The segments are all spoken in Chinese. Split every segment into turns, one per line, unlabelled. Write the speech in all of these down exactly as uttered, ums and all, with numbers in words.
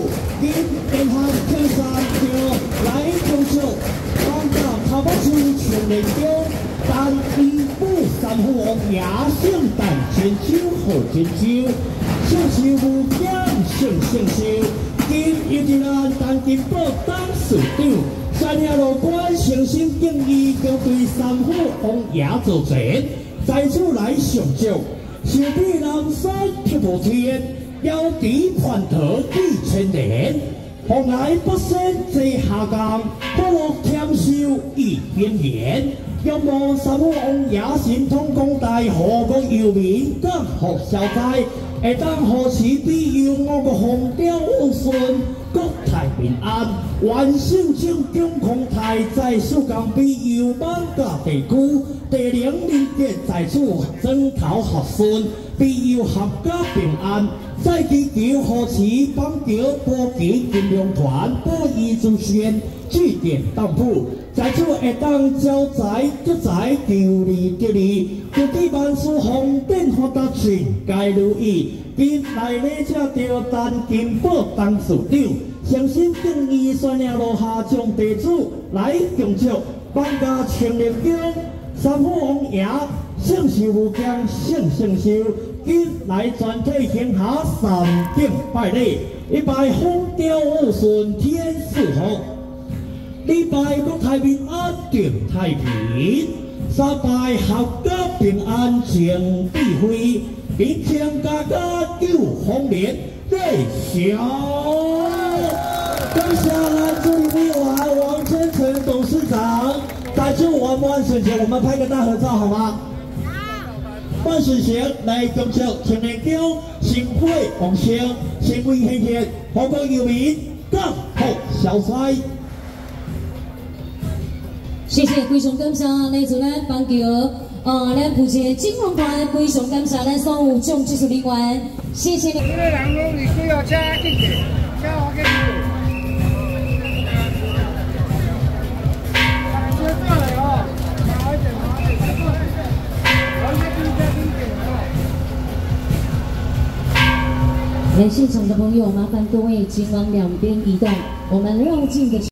今天下天山桥来恭祝，放假头目处全力中，但一步三虎王亚圣诞千秋好千秋，享受无疆胜胜受，今有一人当金宝当市长，三条路关诚心敬意，将对三虎王亚做前，在此来上祝，寿比南山铁无天。 腰敌叛逃几千年，蓬莱不胜坐下岗，不落天寿一边言。仰望三虎王亚神通广大，何国游民更福消灾，会当何时庇佑我国风调雨顺，国泰民安。万圣正中空泰，在世间庇佑万家地区，地灵人杰在此征讨合顺，庇佑合家平安。 再祈求何时帮求波及金龙团，保佑祖先祭奠当铺，在此会当招财得财，求利得利，祝地万事风电发达，全皆如意。今来礼车着单金宝当市长，诚心敬意宣扬落下将地主来恭祝，万家全力中，三虎王爷盛世无疆，盛盛寿。 今来全体行下三敬拜礼，一拜风调雨顺天赐福，二拜国泰民安定太平，三拜合家平安情必辉，民情家家救丰年最祥。感谢来自立委王千成董事长，在此我们万圣节，我们拍个大合照好吗？ 万圣节来恭祝全年中新会旺盛，新贵兴兴，何国游民更好消灾。
谢谢，非常感谢来自咱邦桥，呃，咱负责金融团非常感谢咱所有种技术人员，谢谢你。这个人拢离开哦，车进去，车我给你。 来现场的朋友，麻烦各位请往两边移动，我们绕境的。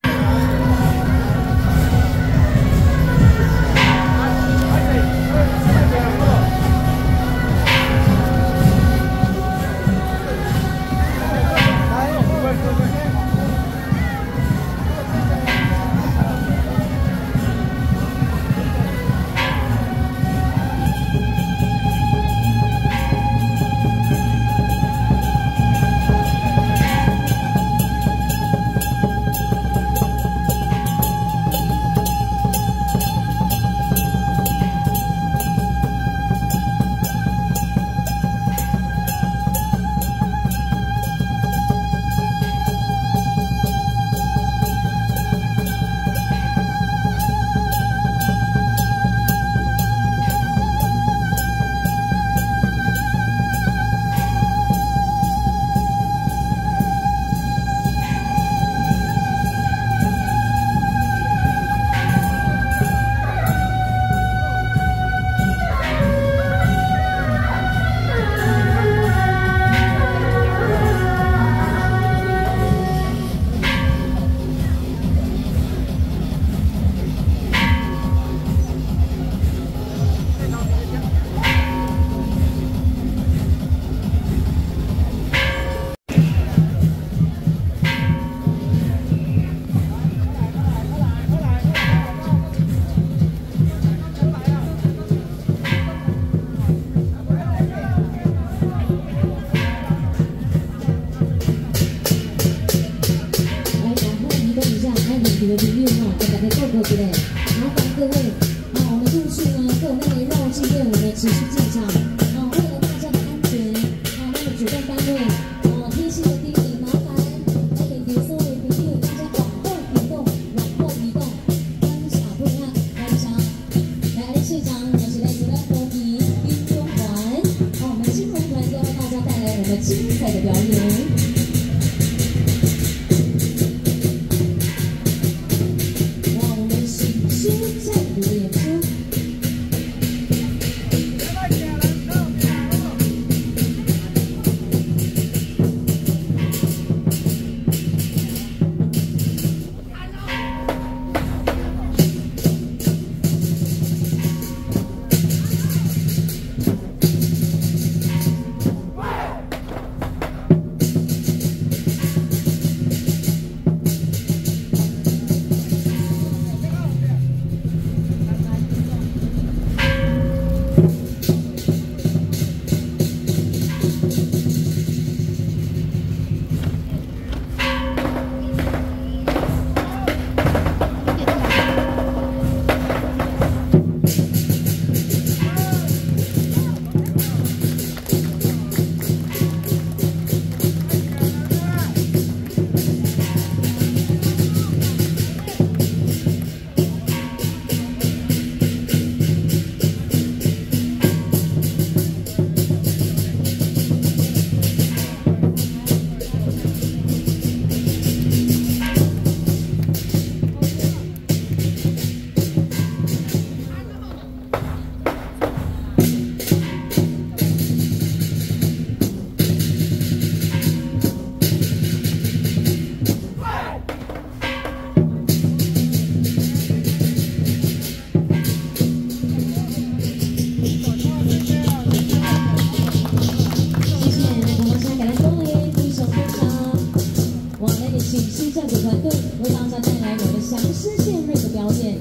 西战鼓团队为大家带来我们祥狮献瑞的表演。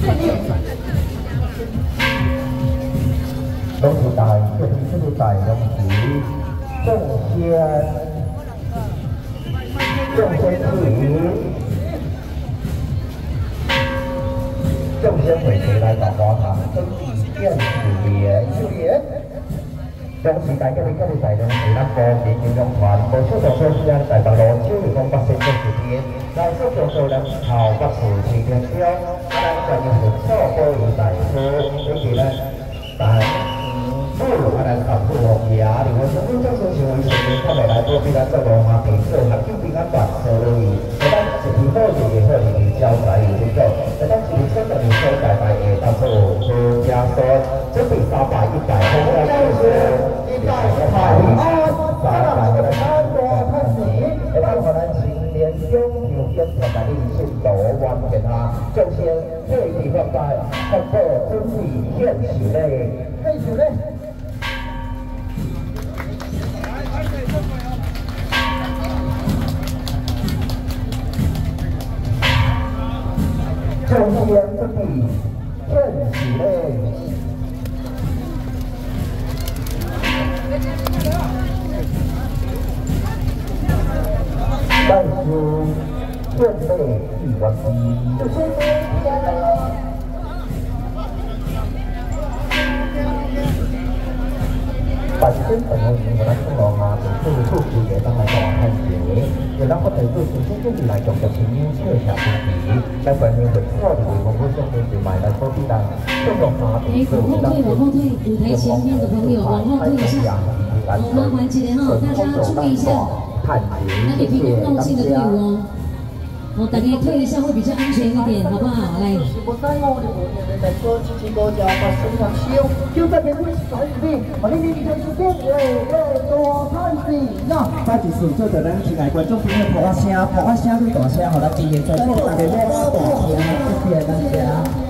拢是大，这边这个大拢是种仙，种仙水，种仙回回来到花堂，真是见四年四年。中时代这边这里大拢是咱国民运动团，无出动措施啊，大白路手里讲北新这事件，来说做做咱后北市市中央，啊咱专业人手保佑大车，以及呢，但。不如啊，咱合作业啊，另外，政府政策是为全面较未来做比咱做罗马平做，合作平安办所落去，在咱一批好业嘅好业招财有去做，在咱一千十年所在大嘅当做好加速，准备三百一百公交车，一百一百二，三百嘅三多开始，会当互咱青年中有坚强嘅理性度完成啊，首先对地方在发布准备现时咧，现时咧。中间这里正起嘞，但是正类一个一。本身朋友们我哋出路啊，同出出事嘅，當係講係嘢，亦都我哋都從中間嚟講嘅前面車下邊啲，嚟反映佢錯誤嘅我相信是買嚟嗰啲人，中國化嘅所以當
往後退，舞台前面的朋友往後退一下，往後環節哈，大家注意一下，那你平均動性的隊伍哦。哦，大家退一下会比较安全一点，好不好？来。我在我的后面在说，七七多家把身上修，就在边位甩里，我哋呢邊就是邊位嘅多太子，喏。
快啲順做就咱親愛觀眾朋友，破聲，破聲對大聲，互咱支持在播，大家攞大聲，謝謝大家。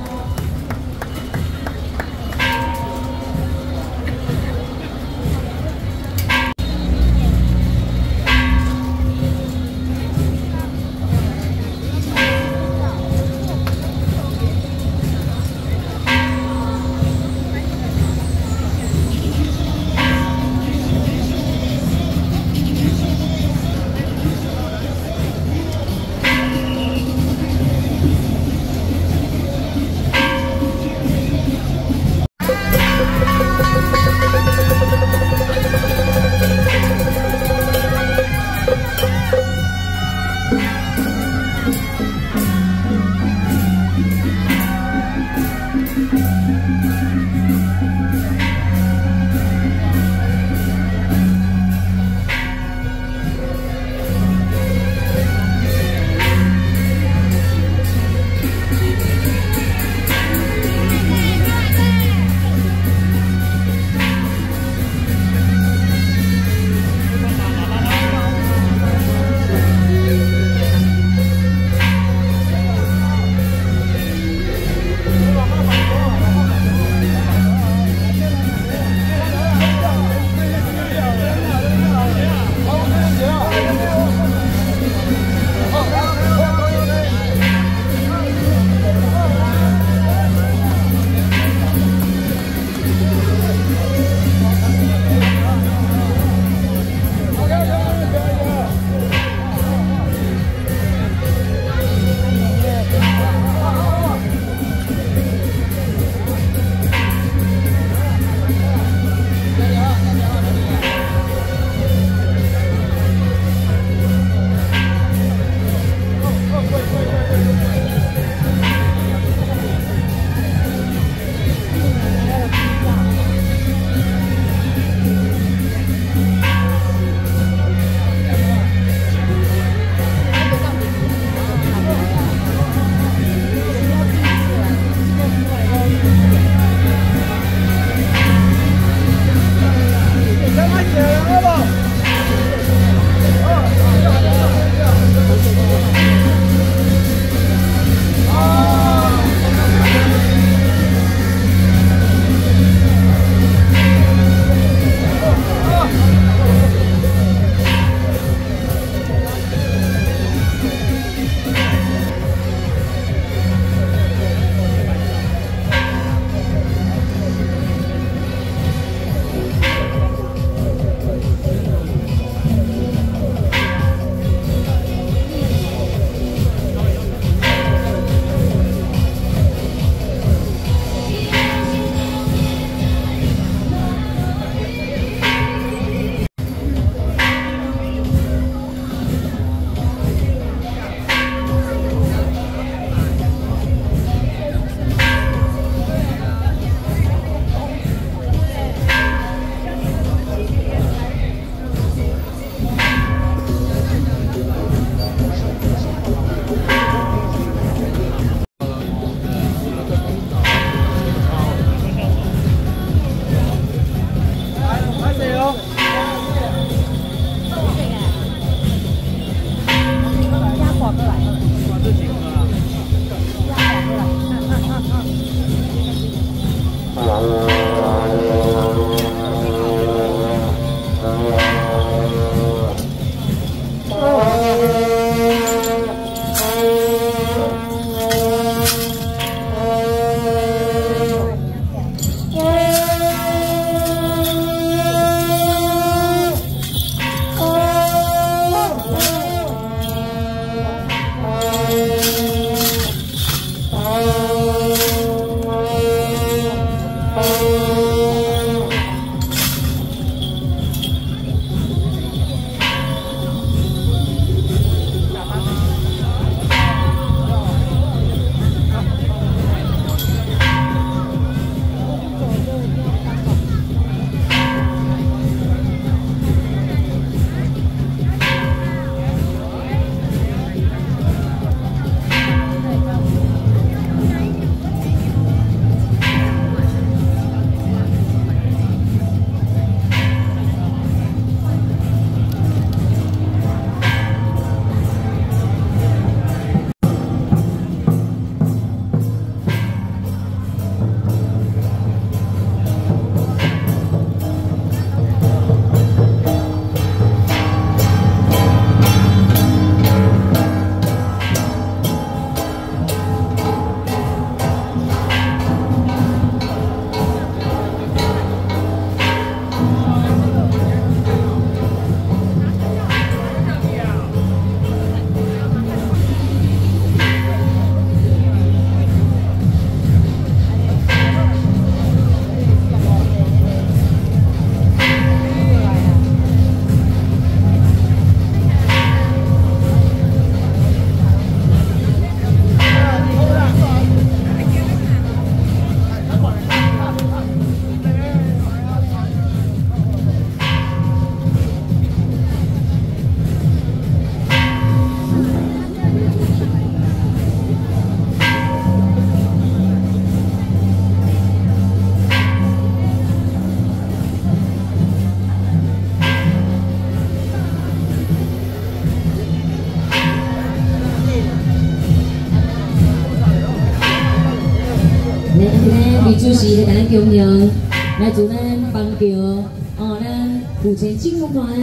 来，今天李主席来咱恭迎，来祝咱邦桥哦，咱府前金融团，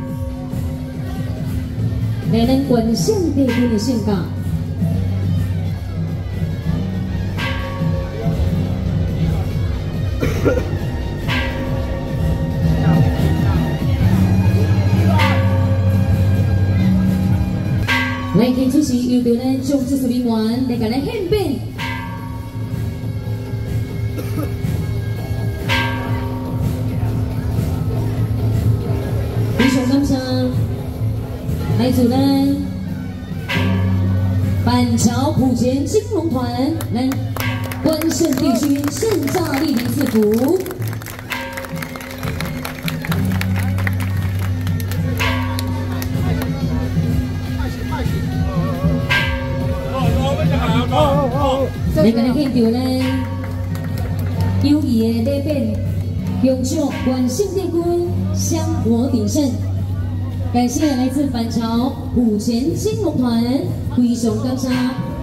来咱关圣帝君的圣教。来，今主席由着咱将技术人员来甲咱献变。非常感谢来自咱板桥埔前金龙团，咱关圣帝君圣驾莅临赐福。来，今日献上咱友谊的礼品，恭祝关圣帝君香火鼎盛。感谢来自板桥埔前金龙团，非常感谢。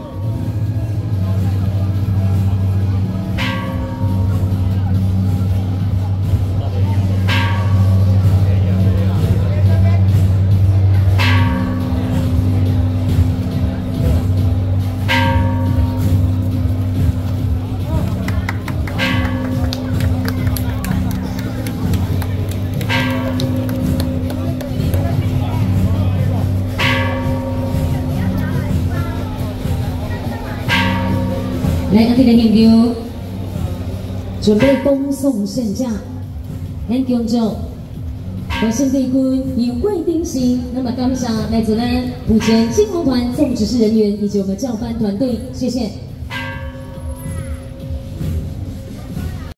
来，阿弟的现场准备恭送圣驾，咱恭祝关圣帝君有贵丁行。那么，感谢来自咱埔前金龙团总指示人员以及我们教班团队，谢谢。